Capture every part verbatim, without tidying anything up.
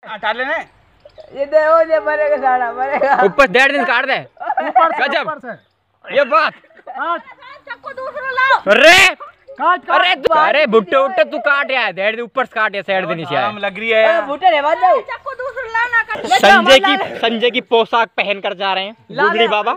हटा लेने ये देखो ये मरेगा साड़ा मरेगा। ऊपर डेढ़ दिन काट दे गजब ये बात। अरे अरे अरे भुट्टे उट्टे तू काट यार डेढ़ दिन ऊपर से काट या साइड दिन नीचे लग रही है भुट्टे रे बात जाओ। संजय की संजय की पोशाक पहन कर जा रहे हैं गुगली बाबा।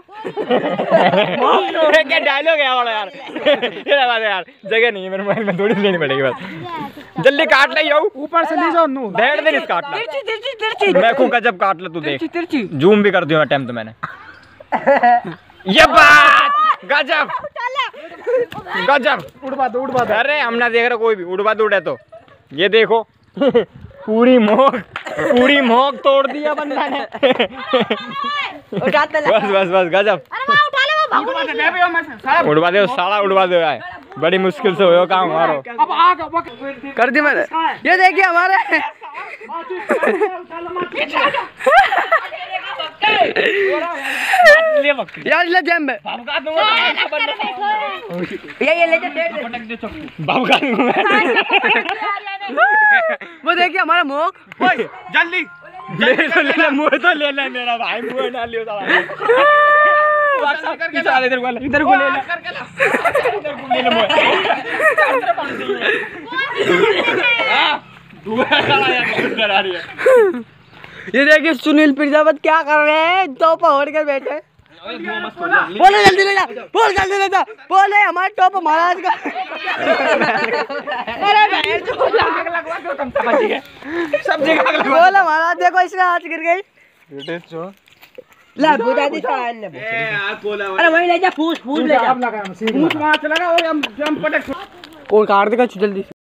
क्या डायलॉग है वाला यार यार जगह नहीं है मेरे मोबाइल में थोड़ी लेनी पड़ेगी बस जल्दी काट ले यो ऊपर से नीचे नू डेढ़ दिन इस काटना मैं को गजब काट ले तू देख जूम भी कर दियो टाइम तो मैंने ये बात गजब गजब उड़वा दो उड़वा दो। अरे हम ना देख रहे कोई भी उड़वा दो उड़े तो ये देखो पूरी मोक पूरी मोक तोड़ दिया बंदा ने। बस बस बस गजब उड़वा दे साला उड़वा दे यार बड़ी मुश्किल से हो काम मारो कर दी मैंने। ये देखिए हमारे यार ले जेब में ये ये ले जा वो देखिए हमारा मुंह जल्दी ले ले ले मुंह तो ले ले मेरा भाई मुंह ना लियो साला इधर को इधर को ले ले इधर को ले ले मुंह आ रही है। ये देखिए सुनील प्रजापति क्या कर रहे हैं टोपा ओढ़ कर बैठे। बोले जल्दी ले जा बोल जल्दी ले जा बोले हमारा टोप महाराज का। अरे बहन जो लगवा दो तुम समझ गए सब जगह बोला महाराज देखो इसका हाथ गिर गई ला बुझा दी थोड़ा इनने अरे वही ले जा पूछ पूछ ले जा पूछ वहां से लगा और हम हम पटक कौन काट देगा जल्दी।